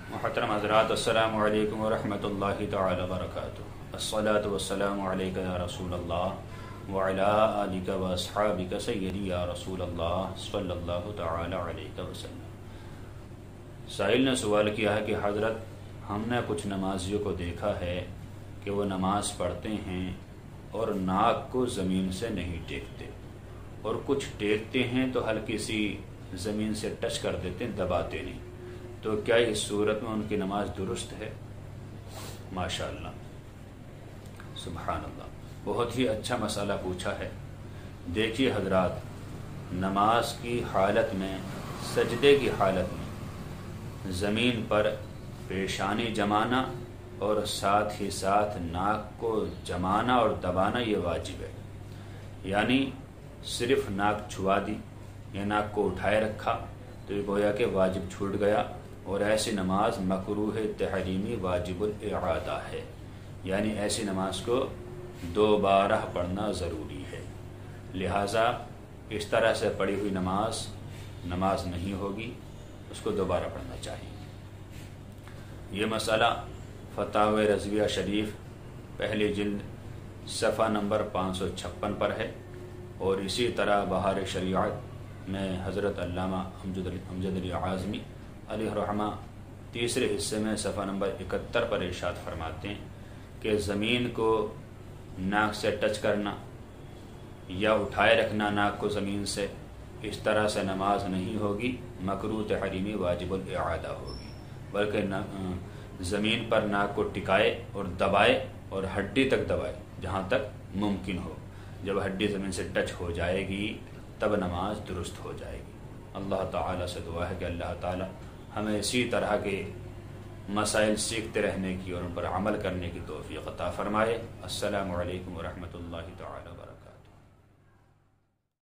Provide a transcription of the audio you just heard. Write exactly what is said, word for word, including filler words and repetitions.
محترم حضرات، السلام علیکم ورحمۃ اللہ تعالی وبرکاتہ۔ الصلاۃ والسلام علیک یا رسول اللہ وعلی آلک واصحابک سیدی یا رسول اللہ صلی اللہ تعالی علیہ وسلم۔ سائل نے سوال کیا ہے کہ حضرت، ہم نے کچھ نمازیوں کو دیکھا ہے کہ وہ نماز پڑھتے ہیں اور ناک کو زمین سے نہیں ٹیکتے، اور کچھ ٹیکتے ہیں تو ہلکی سی زمین سے ٹچ کر دیتے ہیں، دباتے نہیں، تو کیا اس صورت میں ان کی نماز درست ہے؟ ماشاء اللہ، سبحان اللہ، بہت ہی اچھا مسئلہ پوچھا ہے۔ دیکھیے حضرات، نماز کی حالت میں، سجدے کی حالت میں زمین پر پیشانی جمانا اور ساتھ ہی ساتھ ناک کو جمانا اور دبانا یہ واجب ہے، یعنی صرف ناک چھوا دی یا ناک کو اٹھائے رکھا تو یہ گویا کہ واجب چھوٹ گیا، اور ایسی نماز مکروہ تحریمی واجب الاعادہ ہے، یعنی ایسی نماز کو دوبارہ پڑھنا ضروری ہے، لہٰذا اس طرح سے پڑھی ہوئی نماز نماز نہیں ہوگی، اس کو دوبارہ پڑھنا چاہیے۔ یہ مسئلہ فتاوی رضویہ شریف پہلی جلد صفحہ نمبر پانچ سو چھپن پر ہے، اور اسی طرح بہار شریعت میں حضرت علامہ امجد علی اعظمی علیہ الرحمہ تیسرے حصے میں صفحہ نمبر اکہتر پر ارشاد فرماتے ہیں کہ زمین کو ناک سے ٹچ کرنا یا اٹھائے رکھنا ناک کو زمین سے، اس طرح سے نماز نہیں ہوگی، مکروہ تحریمی واجب الاعادہ ہوگی، بلکہ زمین پر ناک کو ٹکائے اور دبائے اور ہڈی تک دبائے جہاں تک ممکن ہو۔ جب ہڈی زمین سے ٹچ ہو جائے گی تب نماز درست ہو جائے گی۔ اللہ تعالیٰ سے دعا ہے کہ اللہ تعالیٰ ہمیں اسی طرح کے مسائل سیکھتے رہنے کی اور ان پر عمل کرنے کی توفیق عطا فرمائے۔ السلام علیکم ورحمۃ اللہ تعالیٰ